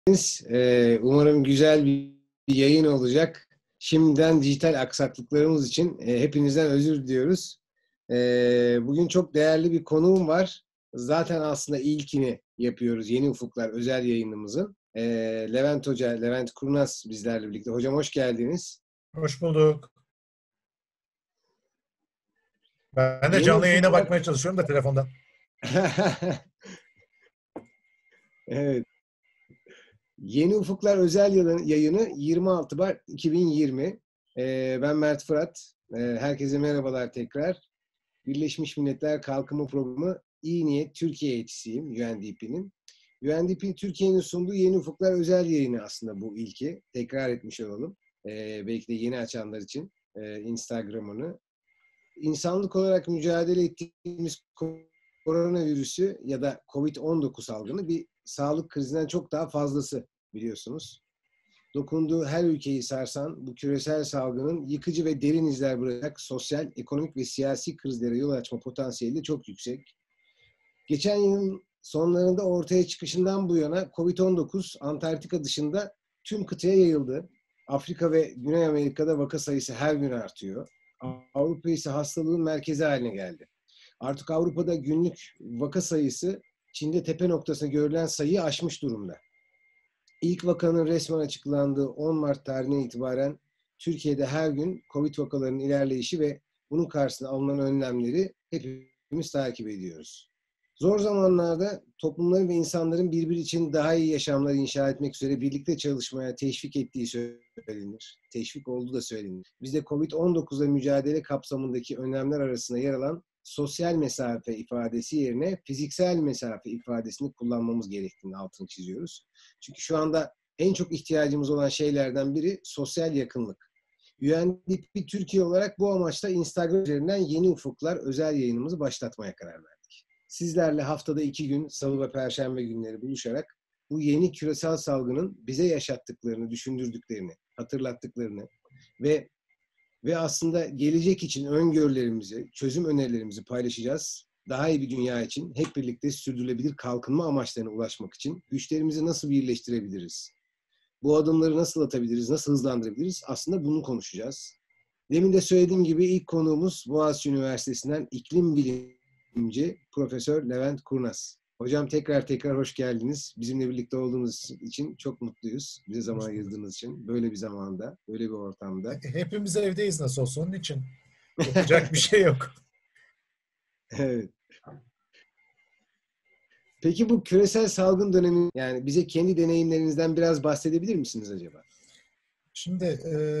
Umarım güzel bir yayın olacak. Şimdiden dijital aksaklıklarımız için hepinizden özür diliyoruz. Bugün çok değerli bir konuğum var. Zaten aslında ilkini yapıyoruz. Yeni Ufuklar özel yayınımızın. Levent Hoca, Levent Kurnaz bizlerle birlikte. Hocam hoş geldiniz. Hoş bulduk. Ben de Yeni canlı yayına Ufuklar... bakmaya çalışıyorum da telefondan. Evet. Yeni Ufuklar özel yayını 26 Mart 2020. Ben Mert Fırat. Herkese merhabalar tekrar. Birleşmiş Milletler Kalkınma Programı İyi Niyet Türkiye elçisiyim UNDP'nin. UNDP Türkiye'nin sunduğu Yeni Ufuklar özel yayını aslında bu ilki. Tekrar etmiş olalım. Belki de yeni açanlar için Instagram'ını. İnsanlık olarak mücadele ettiğimiz koronavirüsü ya da COVID-19 salgını bir sağlık krizinden çok daha fazlası biliyorsunuz. Dokunduğu her ülkeyi sarsan bu küresel salgının yıkıcı ve derin izler bırakacak sosyal, ekonomik ve siyasi krizlere yol açma potansiyeli de çok yüksek. Geçen yılın sonlarında ortaya çıkışından bu yana COVID-19 Antarktika dışında tüm kıtaya yayıldı. Afrika ve Güney Amerika'da vaka sayısı her gün artıyor. Avrupa ise hastalığın merkezi haline geldi. Artık Avrupa'da günlük vaka sayısı Çin'de tepe noktasına görülen sayıyı aşmış durumda. İlk vakanın resmen açıklandığı 10 Mart tarihine itibaren Türkiye'de her gün Covid vakalarının ilerleyişi ve bunun karşısında alınan önlemleri hepimiz takip ediyoruz. Zor zamanlarda toplumların ve insanların birbiri için daha iyi yaşamlar inşa etmek üzere birlikte çalışmaya teşvik ettiği söylenir. Teşvik olduğu da söylenir. Biz de Covid-19'la mücadele kapsamındaki önlemler arasında yer alan sosyal mesafe ifadesi yerine fiziksel mesafe ifadesini kullanmamız gerektiğini altını çiziyoruz. Çünkü şu anda en çok ihtiyacımız olan şeylerden biri sosyal yakınlık. UNDP Türkiye olarak bu amaçla Instagram üzerinden Yeni Ufuklar özel yayınımızı başlatmaya karar verdik. Sizlerle haftada 2 gün, salı ve perşembe günleri buluşarak bu yeni küresel salgının bize yaşattıklarını, düşündürdüklerini, hatırlattıklarını ve aslında gelecek için öngörülerimizi, çözüm önerilerimizi paylaşacağız. Daha iyi bir dünya için hep birlikte sürdürülebilir kalkınma amaçlarına ulaşmak için güçlerimizi nasıl birleştirebiliriz? Bu adımları nasıl atabiliriz, nasıl hızlandırabiliriz? Aslında bunu konuşacağız. Demin de söylediğim gibi ilk konuğumuz Boğaziçi Üniversitesi'nden iklim bilimci Profesör Levent Kurnaz. Hocam tekrar hoş geldiniz. Bizimle birlikte olduğunuz için çok mutluyuz. Bize zaman ayırdığınız için. Böyle bir zamanda, böyle bir ortamda. Hepimiz evdeyiz nasıl olsa onun için. Yapacak bir şey yok. Evet. Peki bu küresel salgın dönemi, yani bize kendi deneyimlerinizden biraz bahsedebilir misiniz acaba? Şimdi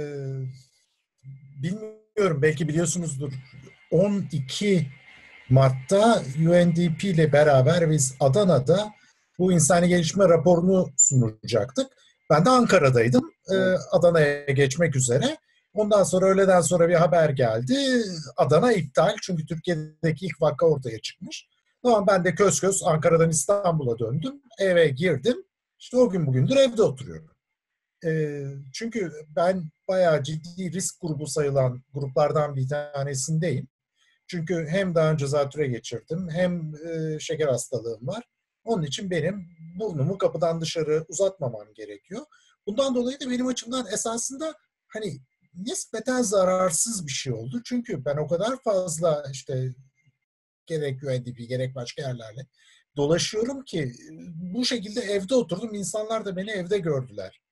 bilmiyorum, belki biliyorsunuzdur. 12 Mart'ta UNDP ile beraber biz Adana'da bu insani gelişme raporunu sunacaktık. Ben de Ankara'daydım. Evet. Adana'ya geçmek üzere. Ondan sonra öğleden sonra bir haber geldi. Adana iptal, çünkü Türkiye'deki ilk vaka ortaya çıkmış. Tamam, ben de kös kös Ankara'dan İstanbul'a döndüm. Eve girdim. İşte o gün bugündür evde oturuyorum. Çünkü ben bayağı ciddi risk grubu sayılan gruplardan bir tanesindeyim. Çünkü hem daha önce zatürre geçirdim, hem şeker hastalığım var. Onun için benim burnumu kapıdan dışarı uzatmamam gerekiyor. Bundan dolayı da benim açımdan esasında hani nispeten zararsız bir şey oldu. Çünkü ben o kadar fazla işte gerek UNDP gerek başka yerlerle dolaşıyorum ki bu şekilde evde oturdum. İnsanlar da beni evde gördüler.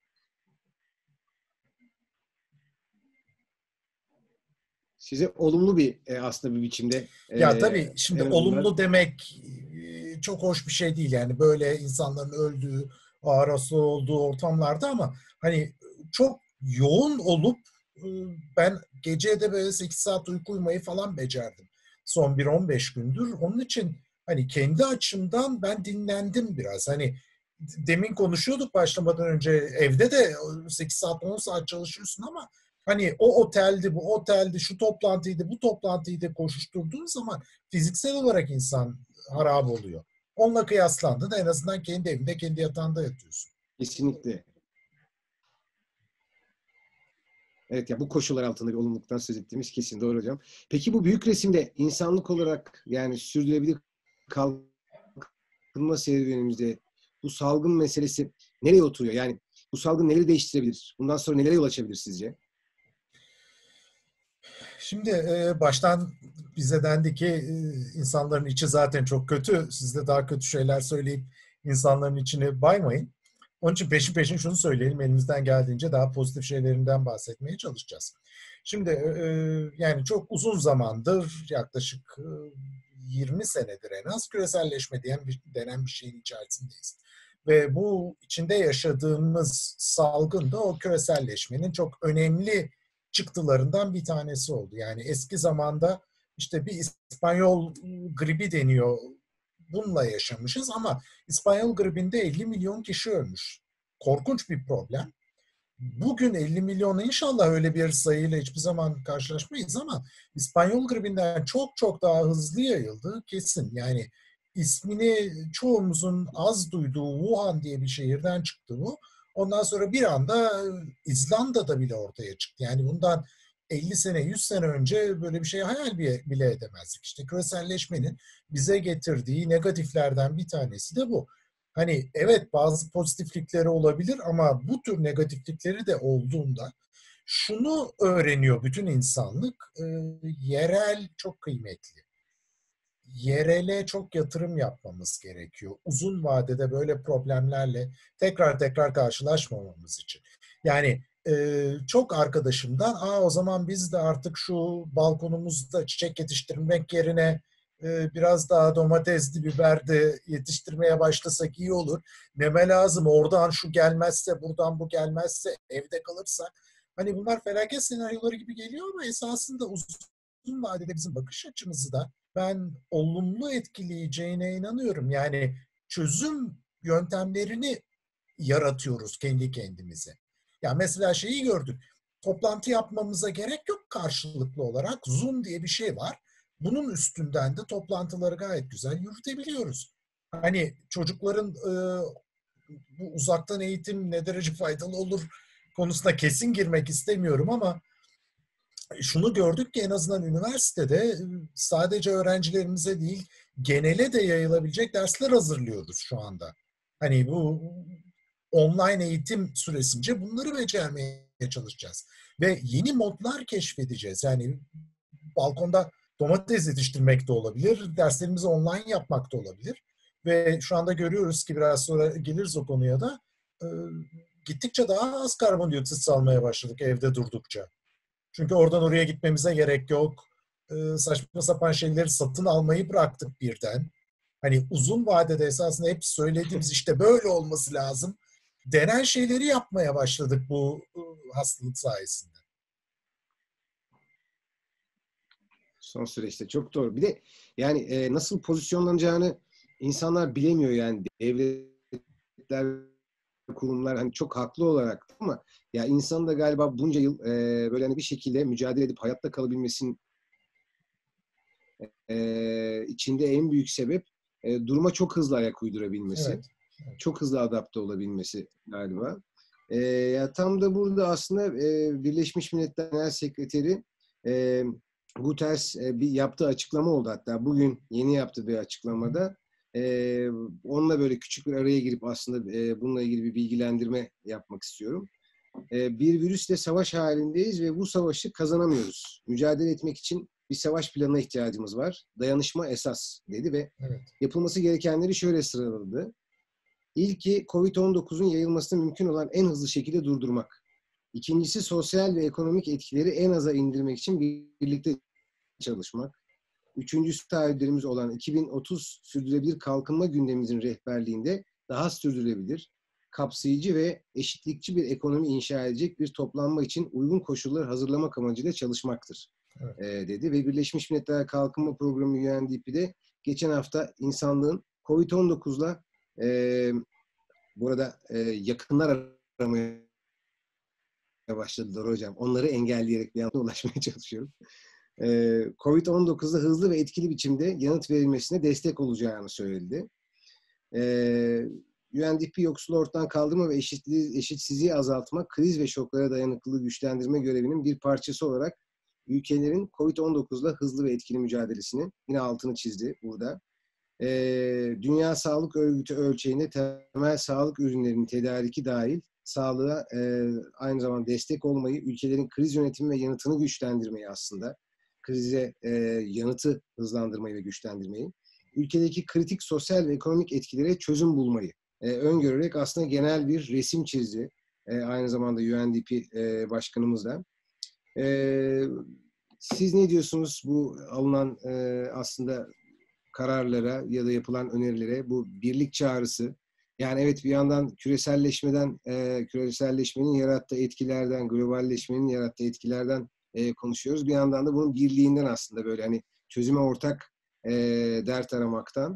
Size olumlu bir aslında bir biçimde Ya tabii şimdi en azından olumlu demek çok hoş bir şey değil. Yani böyle insanların öldüğü, ağır hasta olduğu ortamlarda, ama hani çok yoğun olup ben gece de böyle 8 saat uyku uyumayı falan becerdim. Son 1-15 gündür. Onun için hani kendi açımdan ben dinlendim biraz. Hani demin konuşuyorduk başlamadan önce, evde de 8 saat 10 saat çalışıyorsun ama hani o oteldi, bu oteldi, şu toplantıydı, bu toplantıydı koşuşturduğun zaman fiziksel olarak insan harap oluyor. Onunla kıyaslandığında en azından kendi evinde, kendi yatağında yatıyorsun. kesinlikle. Evet, ya bu koşullar altında bir olumluluktan söz ettiğimiz kesin, doğru hocam. Peki bu büyük resimde insanlık olarak yani sürdürülebilir kalkınma serüvenimizde bu salgın meselesi nereye oturuyor? Yani bu salgın neleri değiştirebilir? Bundan sonra nelere yol açabilir sizce? Şimdi baştan bize dendi ki insanların içi zaten çok kötü. Siz de daha kötü şeyler söyleyip insanların içini baymayın. Onun için peşin peşin şunu söyleyelim. Elimizden geldiğince daha pozitif şeylerinden bahsetmeye çalışacağız. Şimdi yani çok uzun zamandır, yaklaşık 20 senedir en az, küreselleşme denen bir şeyin içerisindeyiz. Ve bu içinde yaşadığımız salgın da o küreselleşmenin çok önemli çıktılarından bir tanesi oldu. Yani eski zamanda işte bir İspanyol gribi deniyor. Bununla yaşamışız ama İspanyol gribinde 50 milyon kişi ölmüş. Korkunç bir problem. Bugün 50 milyon, inşallah öyle bir sayıyla hiçbir zaman karşılaşmayız ama İspanyol gribinden çok çok daha hızlı yayıldı kesin. Yani ismini çoğumuzun az duyduğu Wuhan diye bir şehirden çıktı bu. Ondan sonra bir anda İzlanda'da bile ortaya çıktı. Yani bundan 50 sene, 100 sene önce böyle bir şey hayal bile edemezdik. İşte küreselleşmenin bize getirdiği negatiflerden bir tanesi de bu. Hani evet, bazı pozitiflikleri olabilir ama bu tür negatiflikleri de olduğunda şunu öğreniyor bütün insanlık: yerel çok kıymetli. Yerele çok yatırım yapmamız gerekiyor. Uzun vadede böyle problemlerle tekrar tekrar karşılaşmamamız için. Yani çok arkadaşımdan, o zaman biz de artık şu balkonumuzda çiçek yetiştirmek yerine biraz daha domatesli, biber de yetiştirmeye başlasak iyi olur. Neme lazım, oradan şu gelmezse, buradan bu gelmezse, evde kalırsak. Hani bunlar felaket senaryoları gibi geliyor ama esasında uzun vadede bizim bakış açımızı da ben olumlu etkileyeceğine inanıyorum. Yani çözüm yöntemlerini yaratıyoruz kendi kendimize. Ya mesela şeyi gördük. Toplantı yapmamıza gerek yok karşılıklı olarak. Zoom diye bir şey var. Bunun üstünden de toplantıları gayet güzel yürütebiliyoruz. Hani çocukların bu uzaktan eğitim ne derece faydalı olur konusuna kesin girmek istemiyorum ama şunu gördük ki en azından üniversitede sadece öğrencilerimize değil, genele de yayılabilecek dersler hazırlıyoruz şu anda. Hani bu online eğitim süresince bunları becermeye çalışacağız. Ve yeni modlar keşfedeceğiz. Yani balkonda domates yetiştirmek de olabilir, derslerimizi online yapmak da olabilir. Ve şu anda görüyoruz ki, biraz sonra geliriz o konuya da, gittikçe daha az karbondioksit salmaya başladık evde durdukça. Çünkü oradan oraya gitmemize gerek yok. Saçma sapan şeyleri satın almayı bıraktık birden. Hani uzun vadede esasında hep söylediğimiz işte böyle olması lazım denen şeyleri yapmaya başladık bu hastalık sayesinde. Son süreçte çok doğru. Bir de yani nasıl pozisyonlanacağını insanlar bilemiyor yani. Devletler, kurumlar hani çok haklı olarak, ama ya insan da galiba bunca yıl böyle hani bir şekilde mücadele edip hayatta kalabilmesinin içinde en büyük sebep duruma çok hızlı ayak uydurabilmesi. Evet. Evet. Çok hızlı adapte olabilmesi galiba. Ya tam da burada aslında Birleşmiş Milletler Genel Sekreteri Guterres bir yaptığı açıklama oldu, hatta bugün yeni yaptığı bir açıklamada. Onunla böyle küçük bir araya girip aslında bununla ilgili bir bilgilendirme yapmak istiyorum. Bir virüsle savaş halindeyiz ve bu savaşı kazanamıyoruz. Mücadele etmek için bir savaş planına ihtiyacımız var. Dayanışma esas dedi ve Evet. yapılması gerekenleri şöyle sıraladı. İlki, Covid-19'un yayılmasını mümkün olan en hızlı şekilde durdurmak. İkincisi, sosyal ve ekonomik etkileri en aza indirmek için birlikte çalışmak. Üçüncüsü, taahhütlerimiz olan 2030 sürdürülebilir kalkınma gündemimizin rehberliğinde daha sürdürülebilir, kapsayıcı ve eşitlikçi bir ekonomi inşa edecek bir toplanma için uygun koşullar hazırlamak amacıyla çalışmaktır, Evet. dedi. Ve Birleşmiş Milletler Kalkınma Programı UNDP'de geçen hafta insanlığın Covid-19'la burada yakınlar aramaya başladılar hocam. Onları engelleyerek bir yandan ulaşmaya çalışıyorum. Covid-19'da hızlı ve etkili biçimde yanıt verilmesine destek olacağını söyledi. UNDP yoksul ortadan kaldırma ve eşitsizliği azaltma, kriz ve şoklara dayanıklılığı güçlendirme görevinin bir parçası olarak ülkelerin Covid-19'la hızlı ve etkili mücadelesini, yine altını çizdi burada, Dünya Sağlık Örgütü ölçeğinde temel sağlık ürünlerinin tedariki dahil sağlığa aynı zamanda destek olmayı, ülkelerin kriz yönetimi ve yanıtını güçlendirmeyi aslında, krize yanıtı hızlandırmayı ve güçlendirmeyi, ülkedeki kritik sosyal ve ekonomik etkilere çözüm bulmayı öngörerek aslında genel bir resim çizdi. Aynı zamanda UNDP başkanımız da. Siz ne diyorsunuz bu alınan aslında kararlara ya da yapılan önerilere, bu birlik çağrısı? Yani evet, bir yandan küreselleşmenin yarattığı etkilerden, globalleşmenin yarattığı etkilerden konuşuyoruz. Bir yandan da bunun birliğinden aslında böyle hani çözüme ortak dert aramaktan.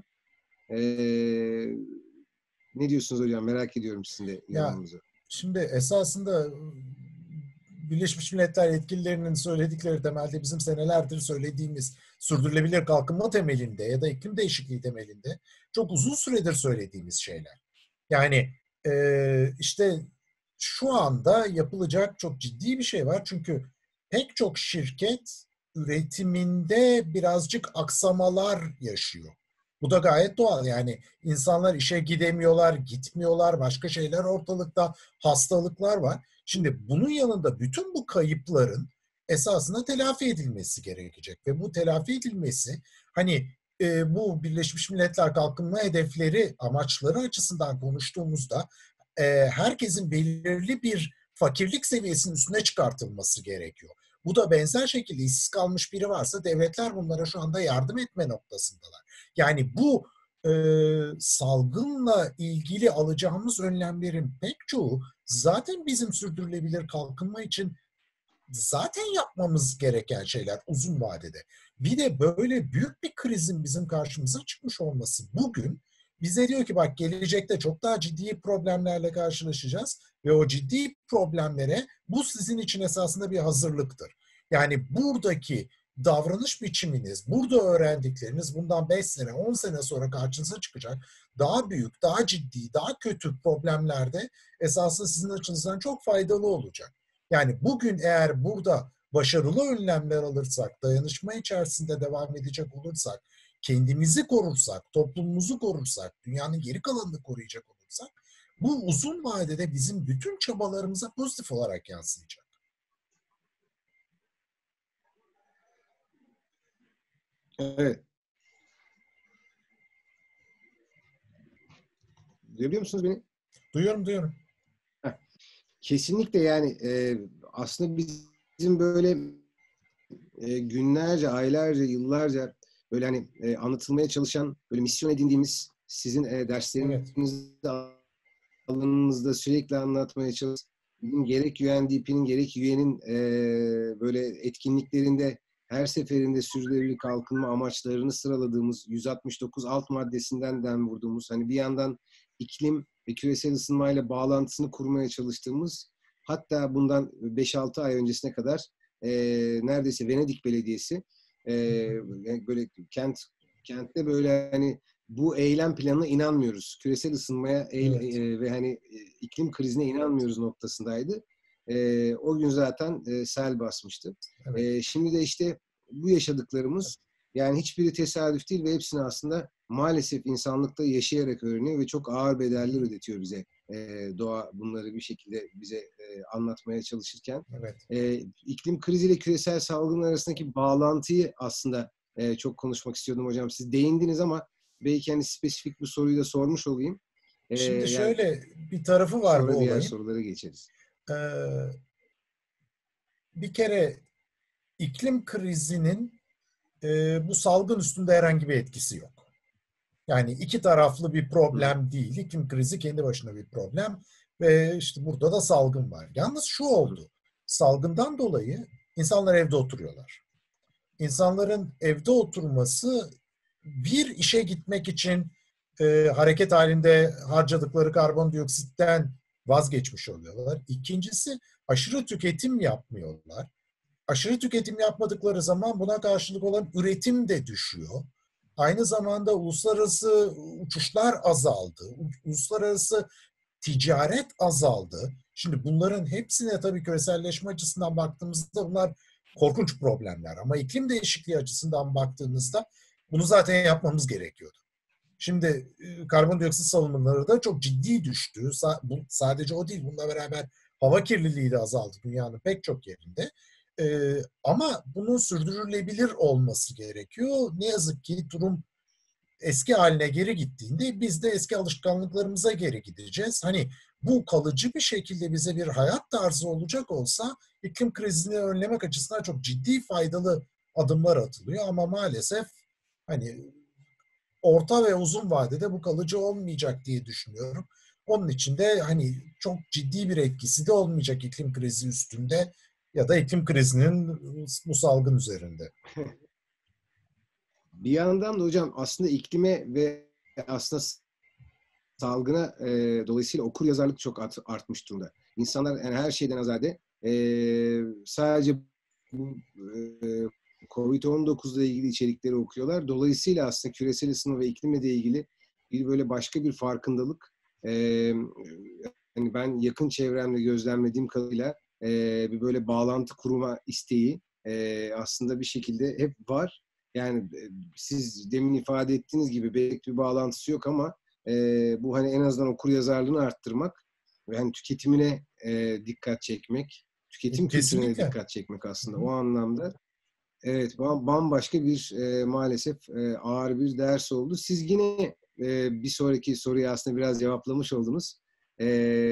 Ne diyorsunuz hocam? Merak ediyorum sizin de Ya yorumunuzu. şimdi esasında Birleşmiş Milletler yetkililerinin söyledikleri temelde bizim senelerdir söylediğimiz sürdürülebilir kalkınma temelinde ya da iklim değişikliği temelinde çok uzun süredir söylediğimiz şeyler. Yani işte şu anda yapılacak çok ciddi bir şey var. Çünkü pek çok şirket üretiminde birazcık aksamalar yaşıyor. Bu da gayet doğal. Yani insanlar işe gidemiyorlar, gitmiyorlar, başka şeyler ortalıkta, hastalıklar var. Şimdi bunun yanında bütün bu kayıpların esasında telafi edilmesi gerekecek. Ve bu telafi edilmesi hani bu Birleşmiş Milletler Kalkınma Hedefleri amaçları açısından konuştuğumuzda herkesin belirli bir fakirlik seviyesinin üstüne çıkartılması gerekiyor. Bu da benzer şekilde işsiz kalmış biri varsa devletler bunlara şu anda yardım etme noktasındalar. Yani bu salgınla ilgili alacağımız önlemlerin pek çoğu zaten bizim sürdürülebilir kalkınma için zaten yapmamız gereken şeyler uzun vadede. Bir de böyle büyük bir krizin bizim karşımıza çıkmış olması bugün bize diyor ki bak gelecekte çok daha ciddi problemlerle karşılaşacağız ve o ciddi problemlere bu sizin için esasında bir hazırlıktır. Yani buradaki davranış biçiminiz, burada öğrendikleriniz bundan 5 sene, 10 sene sonra karşınıza çıkacak daha büyük, daha ciddi, daha kötü problemlerde esasında sizin açınızdan çok faydalı olacak. Yani bugün eğer burada başarılı önlemler alırsak, dayanışma içerisinde devam edecek olursak, kendimizi korursak, toplumumuzu korursak, dünyanın geri kalanını koruyacak olursak, bu uzun vadede bizim bütün çabalarımıza pozitif olarak yansıyacak. Evet. Duyabiliyor musunuz beni? Duyuyorum. Kesinlikle yani aslında bizim böyle günlerce, aylarca, yıllarca böyle hani anlatılmaya çalışan, böyle misyon edindiğimiz sizin Evet. derslerinizde, alanınızda sürekli anlatmaya çalıştığım gerek UNDP'nin gerek UN'in böyle etkinliklerinde her seferinde sürdürülebilir kalkınma amaçlarını sıraladığımız 169 alt maddesinden dem vurduğumuz, hani bir yandan iklim ve küresel ısınmayla bağlantısını kurmaya çalıştığımız, hatta bundan 5-6 ay öncesine kadar neredeyse Venedik Belediyesi böyle kentte böyle hani bu eylem planına inanmıyoruz. Küresel ısınmaya Evet. ve hani iklim krizine inanmıyoruz noktasındaydı. O gün zaten sel basmıştı. Evet. Şimdi de işte bu yaşadıklarımız, yani hiçbiri tesadüf değil ve hepsini aslında maalesef insanlıkta yaşayarak öğreniyor ve çok ağır bedeller ödetiyor bize. Doğa bunları bir şekilde bize anlatmaya çalışırken. Evet. İklim kriziyle küresel salgın arasındaki bağlantıyı aslında çok konuşmak istiyordum hocam. Siz değindiniz ama belki hani spesifik bir soruyu da sormuş olayım. Şimdi Yani şöyle bir tarafı var bu sonra diğer olayın. sorulara geçeriz. Bir kere iklim krizinin bu salgın üstünde herhangi bir etkisi yok. Yani iki taraflı bir Hı. problem değil. İklim krizi kendi başına bir problem ve işte burada da salgın var. Yalnız şu Hı. oldu. Salgından dolayı insanlar evde oturuyorlar. İnsanların evde oturması bir işe gitmek için hareket halinde harcadıkları karbondioksitten vazgeçmiş oluyorlar. İkincisi aşırı tüketim yapmıyorlar. Aşırı tüketim yapmadıkları zaman buna karşılık olan üretim de düşüyor. Aynı zamanda uluslararası uçuşlar azaldı. Uluslararası ticaret azaldı. Şimdi bunların hepsine tabii küreselleşme açısından baktığımızda bunlar korkunç problemler. Ama iklim değişikliği açısından baktığımızda bunu zaten yapmamız gerekiyordu. Şimdi karbondioksit salınımları da çok ciddi düştü. Sadece o değil, bununla beraber hava kirliliği de azaldı dünyanın pek çok yerinde. Ama bunun sürdürülebilir olması gerekiyor. Ne yazık ki durum eski haline geri gittiğinde biz de eski alışkanlıklarımıza geri gideceğiz. Hani bu kalıcı bir şekilde bize bir hayat tarzı olacak olsa iklim krizini önlemek açısından çok ciddi faydalı adımlar atılıyor ama maalesef hani orta ve uzun vadede bu kalıcı olmayacak diye düşünüyorum. Onun için de hani çok ciddi bir etkisi de olmayacak iklim krizi üstünde ya da iklim krizinin bu salgın üzerinde. Bir yandan da hocam aslında iklime ve aslında salgına dolayısıyla okuryazarlık çok artmış durumda. İnsanlar yani her şeyden azade sadece bu Covid-19 ile ilgili içerikleri okuyorlar. Dolayısıyla aslında küresel ısınma ve iklimle de ilgili bir böyle başka bir farkındalık hani ben yakın çevremde gözlemlediğim kadarıyla bir böyle bağlantı kurma isteği aslında bir şekilde hep var. Yani siz demin ifade ettiğiniz gibi belki bir bağlantısı yok ama bu hani en azından okuryazarlığını arttırmak ve hani tüketimine dikkat çekmek, tüketim kültürüne Kesinlikle. dikkat çekmek aslında o anlamda. Evet, bambaşka bir maalesef ağır bir ders oldu. Siz yine bir sonraki soruyu aslında biraz cevaplamış oldunuz. E,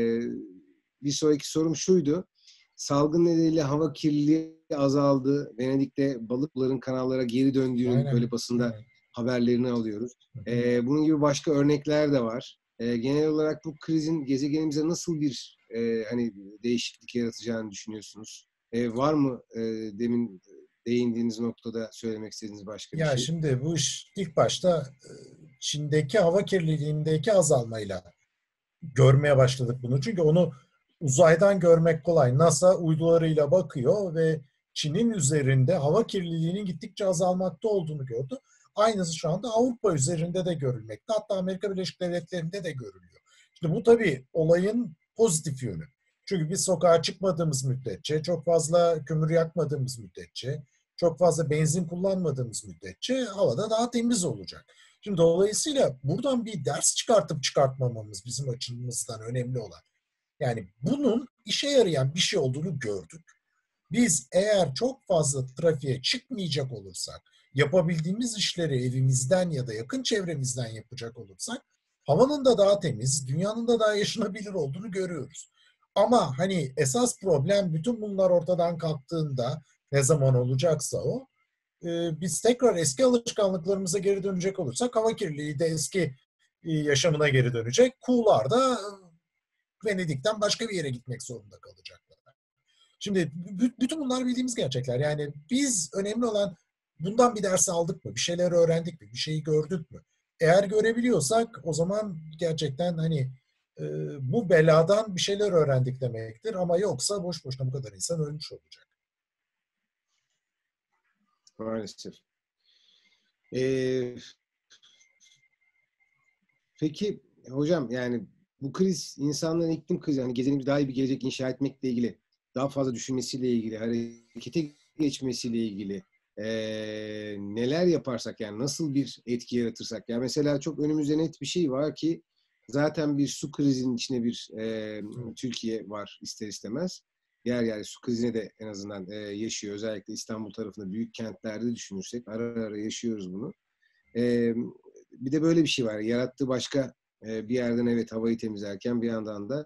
Bir sonraki sorum şuydu. Salgın nedeniyle hava kirliliği azaldı. Venedik'te balıkların kanallara geri döndüğünün Aynen. böyle basında Aynen. haberlerini alıyoruz. Bunun gibi başka örnekler de var. Genel olarak bu krizin gezegenimize nasıl bir hani değişiklik yaratacağını düşünüyorsunuz? Var mı demin değindiğiniz noktada söylemek istediğiniz başka bir Ya şey? şimdi bu iş ilk başta Çin'deki hava kirliliğindeki azalmayla görmeye başladık bunu. Çünkü onu uzaydan görmek kolay. NASA uydularıyla bakıyor ve Çin'in üzerinde hava kirliliğinin gittikçe azalmakta olduğunu gördü. Aynısı şu anda Avrupa üzerinde de görülmekte. Hatta Amerika Birleşik Devletleri'nde de görülüyor. Şimdi bu tabii olayın pozitif yönü. Çünkü biz sokağa çıkmadığımız müddetçe, çok fazla kömür yakmadığımız müddetçe, çok fazla benzin kullanmadığımız müddetçe havada daha temiz olacak. Şimdi dolayısıyla buradan bir ders çıkartıp çıkartmamamız bizim açımızdan önemli olan. Yani bunun işe yarayan bir şey olduğunu gördük. Biz eğer çok fazla trafiğe çıkmayacak olursak, yapabildiğimiz işleri evimizden ya da yakın çevremizden yapacak olursak, havanın da daha temiz, dünyanın da daha yaşanabilir olduğunu görüyoruz. Ama hani esas problem bütün bunlar ortadan kalktığında ne zaman olacaksa o, biz tekrar eski alışkanlıklarımıza geri dönecek olursak hava kirliliği de eski yaşamına geri dönecek. Kuğular da Venedik'ten başka bir yere gitmek zorunda kalacaklar. Şimdi bütün bunlar bildiğimiz gerçekler. Yani biz önemli olan bundan bir ders aldık mı? Bir şeyler öğrendik mi? Bir şeyi gördük mü? Eğer görebiliyorsak o zaman gerçekten hani bu beladan bir şeyler öğrendik demektir. Ama yoksa boş boşuna bu kadar insan ölmüş olacak. Maalesef. Ee, peki hocam yani bu kriz insanların iklim krizi yani gezegenimiz daha iyi bir gelecek inşa etmekle ilgili daha fazla düşünmesiyle ilgili harekete geçmesiyle ilgili neler yaparsak yani nasıl bir etki yaratırsak ya mesela çok önümüzde net bir şey var ki zaten bir su krizinin içine bir Türkiye var ister istemez. Yer yer su krizine de en azından yaşıyor. Özellikle İstanbul tarafında büyük kentlerde düşünürsek ara ara yaşıyoruz bunu. E, Bir de böyle bir şey var. Yarattığı başka bir yerden evet havayı temizlerken bir yandan da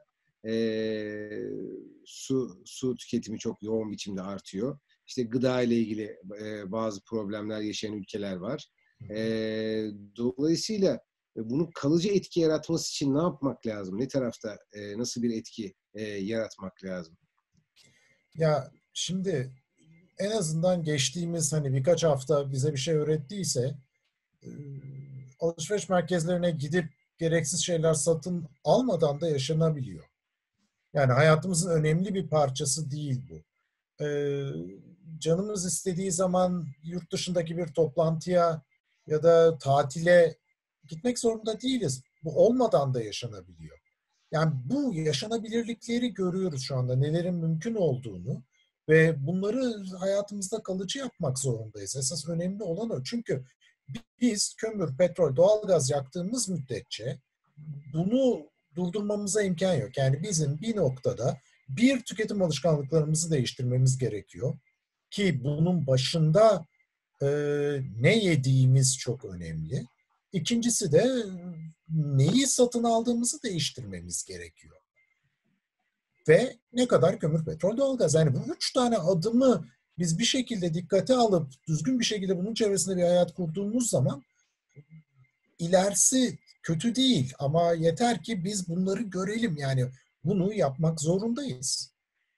su tüketimi çok yoğun biçimde artıyor. İşte gıda ile ilgili bazı problemler yaşayan ülkeler var. E, Dolayısıyla bunun kalıcı etki yaratması için ne yapmak lazım? Ne tarafta nasıl bir etki yaratmak lazım? Ya şimdi en azından geçtiğimiz hani birkaç hafta bize bir şey öğrettiyse e, alışveriş merkezlerine gidip gereksiz şeyler satın almadan da yaşanabiliyor. Yani hayatımızın önemli bir parçası değil bu. Canımız istediği zaman yurt dışındaki bir toplantıya ya da tatile gitmek zorunda değiliz. Bu olmadan da yaşanabiliyor. Yani bu yaşanabilirlikleri görüyoruz şu anda. Nelerin mümkün olduğunu ve bunları hayatımızda kalıcı yapmak zorundayız. Esas önemli olan o. Çünkü Biz kömür, petrol, doğalgaz yaktığımız müddetçe bunu durdurmamıza imkan yok. Yani bizim bir noktada bir tüketim alışkanlıklarımızı değiştirmemiz gerekiyor. Ki bunun başında e, ne yediğimiz çok önemli. İkincisi de neyi satın aldığımızı değiştirmemiz gerekiyor. Ve ne kadar kömür, petrol, doğalgaz. Yani bu üç tane adımı biz bir şekilde dikkate alıp düzgün bir şekilde bunun çevresinde bir hayat kurduğumuz zaman ilerisi kötü değil ama yeter ki biz bunları görelim. Yani bunu yapmak zorundayız.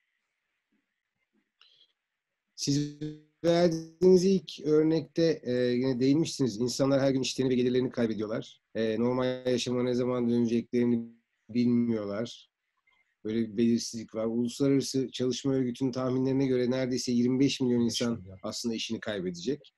Siz verdiğiniz ilk örnekte yine değinmiştiniz. İnsanlar her gün işlerini ve gelirlerini kaybediyorlar. Normal yaşama ne zaman döneceklerini bilmiyorlar. Böyle bir belirsizlik var. Uluslararası Çalışma Örgütü'nün tahminlerine göre neredeyse 25 milyon 5 insan milyon. aslında işini kaybedecek.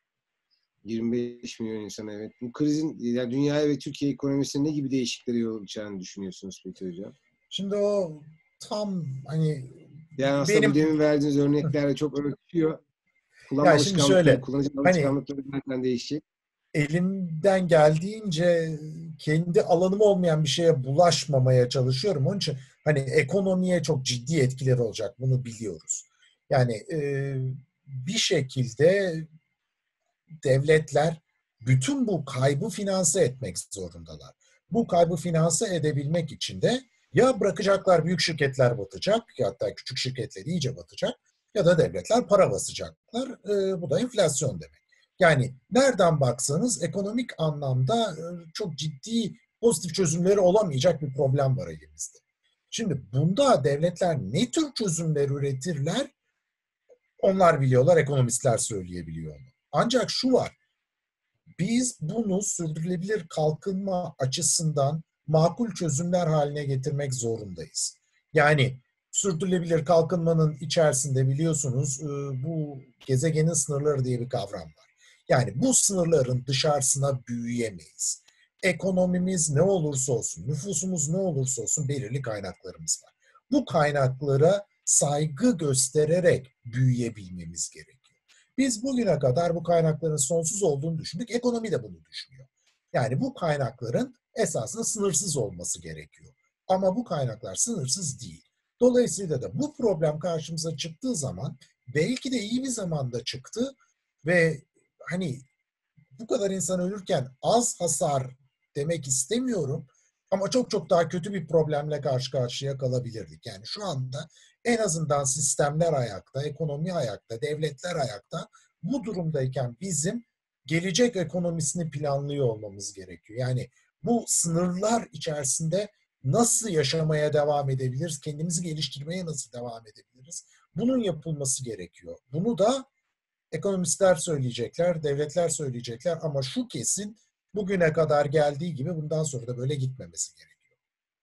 25 milyon insan, evet. Bu krizin yani dünyaya ve Türkiye ekonomisine ne gibi değişikliklere yol açacağını düşünüyorsunuz peki hocam? Şimdi o tam hani Yani aslında bu benim demin verdiğiniz örneklerle çok örtüşüyor. Kullanma ya şimdi alışkanlıkları, şöyle kullanıcı hani alışkanlıkları zaten değişecek. elimden geldiğince kendi alanım olmayan bir şeye bulaşmamaya çalışıyorum. Onun için hani ekonomiye çok ciddi etkileri olacak. Bunu biliyoruz. Yani bir şekilde devletler bütün bu kaybı finanse etmek zorundalar. Bu kaybı finanse edebilmek için de ya bırakacaklar büyük şirketler batacak, ya hatta küçük şirketler iyice batacak ya da devletler para basacaklar. Bu da enflasyon demek. Yani nereden baksanız ekonomik anlamda çok ciddi pozitif çözümleri olamayacak bir problem var elimizde. Şimdi bunda devletler ne tür çözümler üretirler? Onlar biliyorlar, ekonomistler söyleyebiliyor onu. Ancak şu var, biz bunu sürdürülebilir kalkınma açısından makul çözümler haline getirmek zorundayız. Yani sürdürülebilir kalkınmanın içerisinde biliyorsunuz bu gezegenin sınırları diye bir kavram var. Yani bu sınırların dışarısına büyüyemeyiz. Ekonomimiz ne olursa olsun, nüfusumuz ne olursa olsun belirli kaynaklarımız var. Bu kaynaklara saygı göstererek büyüyebilmemiz gerekiyor. Biz bugüne kadar bu kaynakların sonsuz olduğunu düşündük. Ekonomi de bunu düşünüyor. Yani bu kaynakların esasında sınırsız olması gerekiyor. Ama bu kaynaklar sınırsız değil. Dolayısıyla da bu problem karşımıza çıktığı zaman belki de iyi bir zamanda çıktı ve hani bu kadar insan ölürken az hasar demek istemiyorum ama çok çok daha kötü bir problemle karşı karşıya kalabilirdik. Yani şu anda en azından sistemler ayakta, ekonomi ayakta, devletler ayakta. Bu durumdayken bizim gelecek ekonomisini planlıyor olmamız gerekiyor. Yani bu sınırlar içerisinde nasıl yaşamaya devam edebiliriz, kendimizi geliştirmeye nasıl devam edebiliriz? Bunun yapılması gerekiyor. Bunu da ekonomistler söyleyecekler, devletler söyleyecekler ama şu kesin bugüne kadar geldiği gibi bundan sonra da böyle gitmemesi gerekiyor.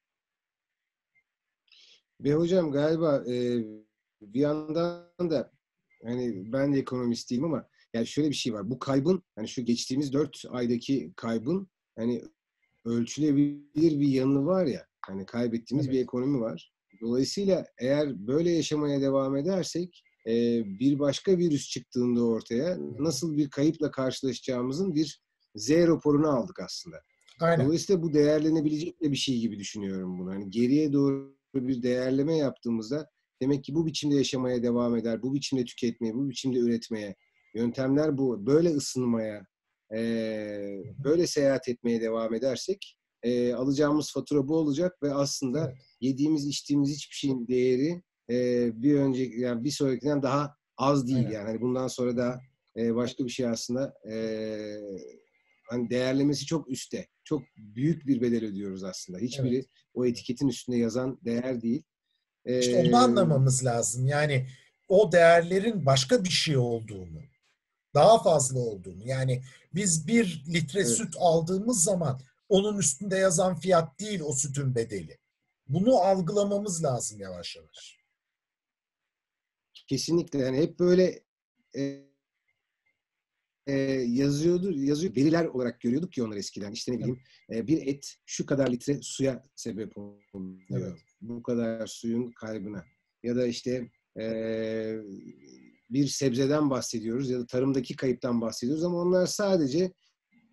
Ve hocam galiba bir yandan da hani ben de ekonomist değilim ama yani şöyle bir şey var. Bu kaybın hani şu geçtiğimiz 4 aydaki kaybın hani ölçülebilir bir yanı var ya. Hani kaybettiğimiz bir Evet, ekonomi var. Dolayısıyla eğer böyle yaşamaya devam edersek bir başka virüs çıktığında ortaya nasıl bir kayıpla karşılaşacağımızın bir Z raporunu aldık aslında. aynen. Dolayısıyla bu değerlenebilecek de bir şey gibi düşünüyorum bunu. Hani geriye doğru bir değerleme yaptığımızda demek ki bu biçimde yaşamaya devam eder, bu biçimde tüketmeye, bu biçimde üretmeye, yöntemler bu, böyle ısınmaya, böyle seyahat etmeye devam edersek alacağımız fatura bu olacak ve aslında Evet, yediğimiz, içtiğimiz hiçbir şeyin değeri bir önceki, yani bir sonrakinden daha az değil. aynen. Yani hani bundan sonra da başka bir şey aslında hani değerlemesi çok üstte. Çok büyük bir bedel ödüyoruz aslında. Evet, Hiçbiri o evet. etiketin üstünde yazan değer değil. İşte onu Ee, anlamamız lazım. Yani o değerlerin başka bir şey olduğunu, daha fazla olduğunu. Yani biz bir litre süt evet. aldığımız zaman onun üstünde yazan fiyat değil o sütün bedeli. Bunu algılamamız lazım yavaş yavaş. Kesinlikle. Yani hep böyle e, yazıyor. Veriler olarak görüyorduk ki onlar eskiden. İşte ne Evet, bileyim bir et şu kadar litre suya sebep evet, oluyor. Bu kadar suyun kaybına. Ya da işte e, bir sebzeden bahsediyoruz ya da tarımdaki kayıptan bahsediyoruz ama onlar sadece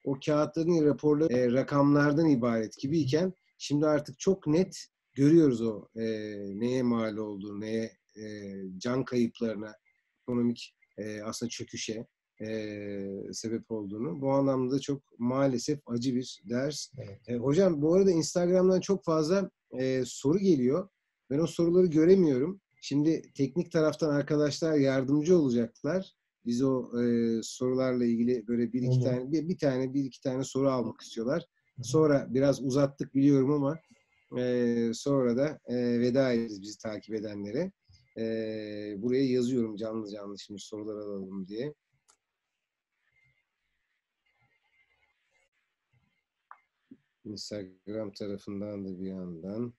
o kağıtların raporları rakamlardan ibaret gibiyken şimdi artık çok net görüyoruz o neye mal olduğunu, neye can kayıplarına, ekonomik aslında çöküşe sebep olduğunu. Bu anlamda çok maalesef acı bir ders. Evet. Hocam bu arada Instagram'dan çok fazla soru geliyor. Ben o soruları göremiyorum. Şimdi teknik taraftan arkadaşlar yardımcı olacaklar. Biz o sorularla ilgili böyle bir iki Olur. tane bir iki tane soru almak istiyorlar. Sonra biraz uzattık biliyorum ama sonra da veda ederiz bizi takip edenlere. Buraya yazıyorum canlı canlı şimdi sorular alalım diye. Instagram tarafından da bir yandan.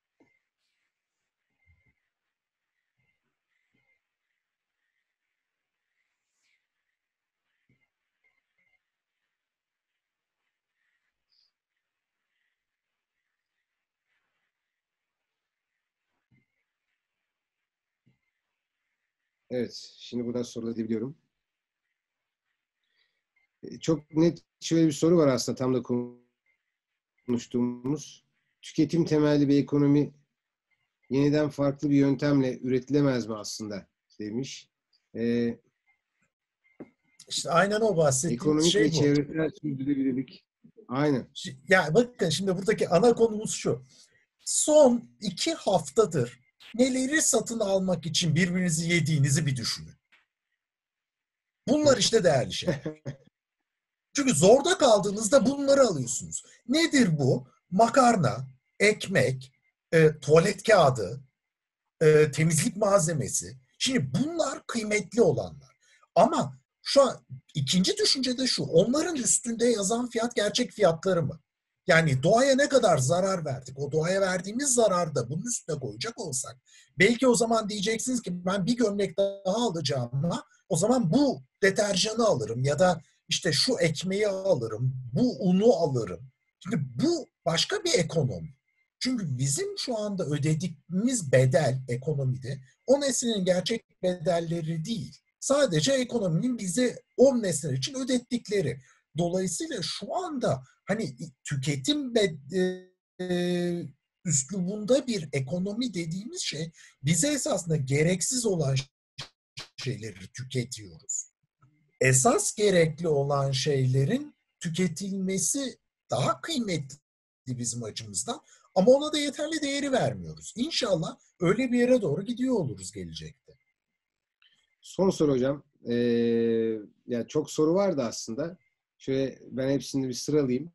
Evet, şimdi buradan soruları edebiliyorum. Çok net şöyle bir soru var aslında tam da konuştuğumuz. Tüketim temelli bir ekonomi yeniden farklı bir yöntemle üretilemez mi aslında demiş. İşte aynen o bahsettiğimiz Ekonomik ve şey bu. çevresel sürdürülebilirlik. Aynen. Ya bakın şimdi buradaki ana konumuz şu. Son 2 haftadır neleri satın almak için birbirinizi yediğinizi bir düşünün. Bunlar işte değerli şeyler. Çünkü zorda kaldığınızda bunları alıyorsunuz. Nedir bu? Makarna, ekmek, tuvalet kağıdı, temizlik malzemesi. Şimdi bunlar kıymetli olanlar. Ama şu an ikinci düşünce de şu. Onların üstünde yazan fiyat gerçek fiyatları mı? Yani doğaya ne kadar zarar verdik? O doğaya verdiğimiz zararı da bunun üstüne koyacak olsak belki o zaman diyeceksiniz ki ben bir gömlek daha alacağım ama o zaman bu deterjanı alırım ya da işte şu ekmeği alırım, bu unu alırım. Şimdi bu başka bir ekonomi. Çünkü bizim şu anda ödediğimiz bedel ekonomide o nesnenin gerçek bedelleri değil. Sadece ekonominin bize o nesneler için ödettikleri. Dolayısıyla şu anda hani tüketim üslubunda bir ekonomi dediğimiz şey bize esasında gereksiz olan şeyleri tüketiyoruz. Esas gerekli olan şeylerin tüketilmesi daha kıymetli bizim açımızdan ama ona da yeterli değeri vermiyoruz. İnşallah öyle bir yere doğru gidiyor oluruz gelecekte. Son soru hocam. Yani çok soru vardı aslında. Şöyle ben hepsini bir sıralayayım.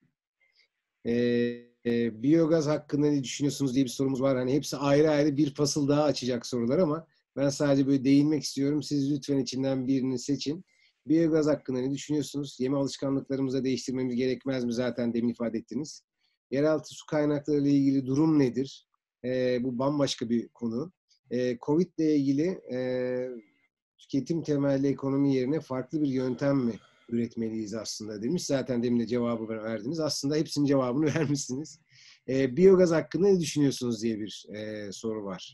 Biyogaz hakkında ne düşünüyorsunuz diye bir sorumuz var. Hani hepsi ayrı ayrı bir fasıl daha açacak sorular ama ben sadece böyle değinmek istiyorum. Siz lütfen içinden birini seçin. Biyogaz hakkında ne düşünüyorsunuz? Yeme alışkanlıklarımızı değiştirmemiz gerekmez mi? Zaten demin ifade ettiniz. Yeraltı su kaynakları ile ilgili durum nedir? Bu bambaşka bir konu. Covid ile ilgili tüketim temelli ekonomi yerine farklı bir yöntem mi üretmeliyiz aslında demiş. Zaten demin de cevabı verdiniz. Aslında hepsinin cevabını vermişsiniz. Biyogaz hakkında ne düşünüyorsunuz diye bir soru var.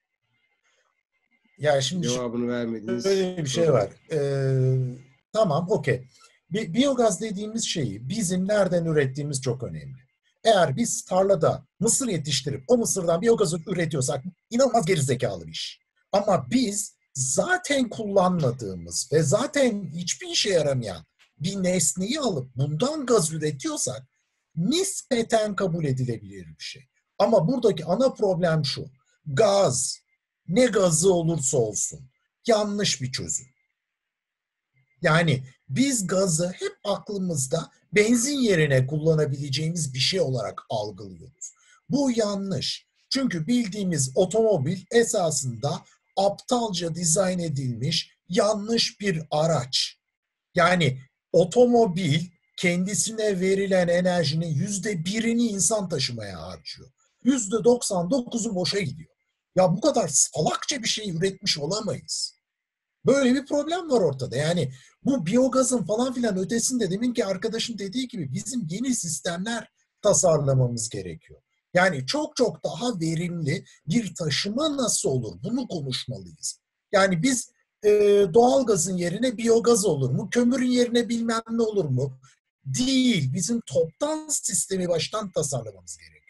Yani şimdi Cevabını vermediniz. böyle bir şey var. Tamam, okey. Biyogaz dediğimiz şeyi bizim nereden ürettiğimiz çok önemli. Eğer biz tarlada mısır yetiştirip o mısırdan biyogaz üretiyorsak inanılmaz gerizekalı bir iş. Ama biz zaten kullanmadığımız ve zaten hiçbir işe yaramayan bir nesneyi alıp bundan gaz üretiyorsak nispeten kabul edilebilir bir şey. Ama buradaki ana problem şu. Gaz, ne gazı olursa olsun yanlış bir çözüm. Yani biz gazı hep aklımızda benzin yerine kullanabileceğimiz bir şey olarak algılıyoruz. Bu yanlış. Çünkü bildiğimiz otomobil esasında aptalca dizayn edilmiş yanlış bir araç. Yani otomobil kendisine verilen enerjinin %1'ini insan taşımaya harcıyor. %99'u boşa gidiyor. Ya bu kadar salakça bir şey üretmiş olamayız. Böyle bir problem var ortada. Yani bu biyogazın falan filan ötesinde deminki arkadaşın dediği gibi bizim yeni sistemler tasarlamamız gerekiyor. Yani çok çok daha verimli bir taşıma nasıl olur? Bunu konuşmalıyız. Yani biz doğalgazın yerine biyogaz olur mu? Kömürün yerine bilmem ne olur mu? değil. Bizim toptan sistemi baştan tasarlamamız gerekiyor.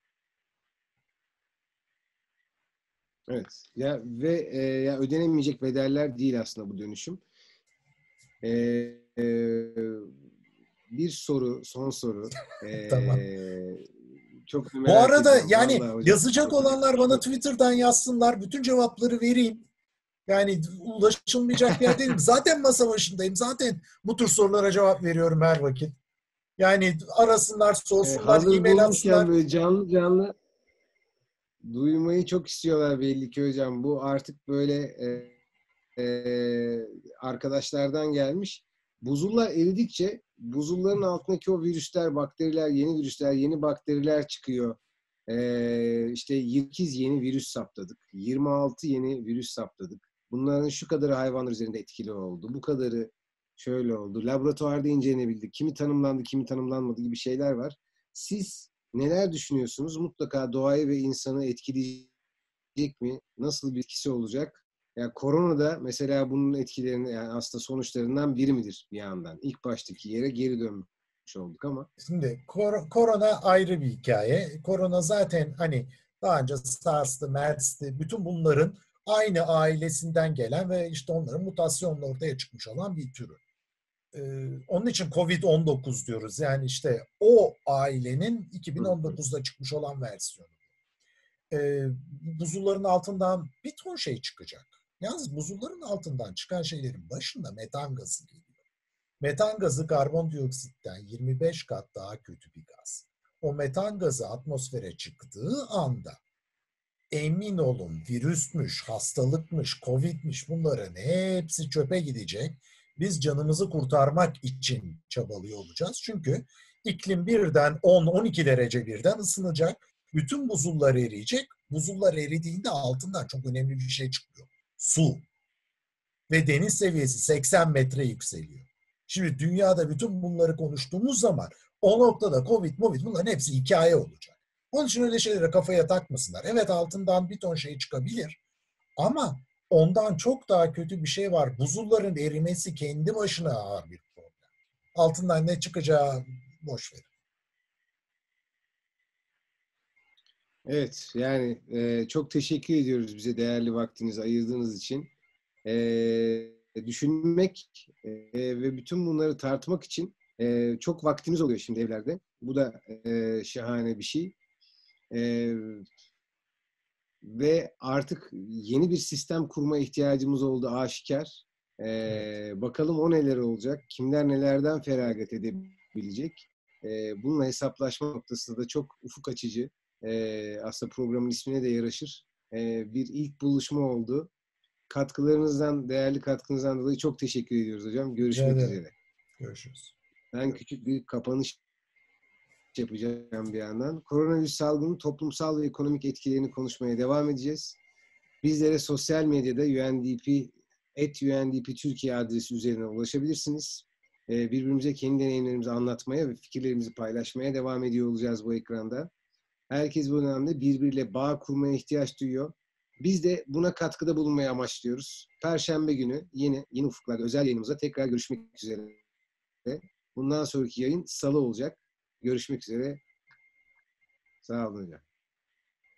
Evet. Ya ve ya ödenemeyecek bedeller değil aslında bu dönüşüm. E, e, bir soru, son soru. Tamam. Çok Bu merak arada ediyorum. yani Vallahi hocam yazacak soracak olanlar bir şey bana yok. Twitter'dan yazsınlar. Bütün cevapları vereyim. Yani ulaşılmayacak bir yer değilim. Zaten masa başındayım. Zaten bu tür sorulara cevap veriyorum her vakit. Yani arasınlar, sorsunlar, Hazır e-mail bulmuşken atsınlar. böyle canlı canlı duymayı çok istiyorlar belli ki hocam. Bu artık böyle arkadaşlardan gelmiş. Buzullar eridikçe buzulların altındaki o virüsler, bakteriler, yeni virüsler, yeni bakteriler çıkıyor. İşte 28 yeni virüs saptadık. 26 yeni virüs saptadık. Bunların şu kadarı hayvanlar üzerinde etkili oldu. Bu kadarı şöyle oldu. Laboratuvarda incelenebildi. Kimi tanımlandı, kimi tanımlanmadı gibi şeyler var. Siz neler düşünüyorsunuz? Mutlaka doğayı ve insanı etkileyecek mi? Nasıl bir etkisi olacak? Yani korona da mesela bunun etkilerini yani aslında sonuçlarından biri midir bir yandan? İlk baştaki yere geri dönmüş olduk ama. Şimdi korona ayrı bir hikaye. Korona zaten hani daha önce SARS'tı, MERS'ti, bütün bunların aynı ailesinden gelen ve işte onların mutasyonla ortaya çıkmış olan bir türü. Onun için COVID-19 diyoruz. Yani işte o ailenin Hı hı. 2019'da çıkmış olan versiyonu. Buzulların altından bir ton şey çıkacak. Yalnız buzulların altından çıkan şeylerin başında metan gazı geliyor. Metan gazı karbondioksitten 25 kat daha kötü bir gaz. O metan gazı atmosfere çıktığı anda emin olun virüsmüş, hastalıkmış, covidmiş bunların hepsi çöpe gidecek. Biz canımızı kurtarmak için çabalıyor olacağız. Çünkü iklim birden 10-12 derece birden ısınacak. Bütün buzullar eriyecek. Buzullar eridiğinde altından çok önemli bir şey çıkıyor. Su. Ve deniz seviyesi 80 metre yükseliyor. Şimdi dünyada bütün bunları konuştuğumuz zaman o noktada Covid bunların hepsi hikaye olacak. Onun için öyle şeylere kafaya takmasınlar. Evet altından bir ton şey çıkabilir ama ondan çok daha kötü bir şey var. Buzulların erimesi kendi başına ağır bir problem. Altından ne çıkacağı boş verin. Evet, yani çok teşekkür ediyoruz bize değerli vaktinizi ayırdığınız için. Düşünmek ve bütün bunları tartmak için çok vaktimiz oluyor şimdi evlerde. Bu da şahane bir şey. E, ve artık yeni bir sistem kurma ihtiyacımız oldu aşikar. Evet. Bakalım o neler olacak, kimler nelerden feragat edebilecek. Bununla hesaplaşma noktasında da çok ufuk açıcı, aslında programın ismine de yaraşır. Bir ilk buluşma oldu. Katkılarınızdan, değerli katkınızdan dolayı çok teşekkür ediyoruz hocam. Rica Görüşmek ederim. üzere. Görüşürüz. Ben küçük bir kapanış yapacağım bir yandan. Koronavirüs salgının toplumsal ve ekonomik etkilerini konuşmaya devam edeceğiz. Bizlere sosyal medyada @UNDP Türkiye adresi üzerinden ulaşabilirsiniz. Birbirimize kendi deneyimlerimizi anlatmaya ve fikirlerimizi paylaşmaya devam ediyor olacağız bu ekranda. Herkes bu dönemde birbiriyle bağ kurmaya ihtiyaç duyuyor. Biz de buna katkıda bulunmayı amaçlıyoruz. Perşembe günü yeni Ufuklar özel yayınımıza tekrar görüşmek üzere. Bundan sonraki yayın Salı olacak. Görüşmek üzere. Sağ olun hocam.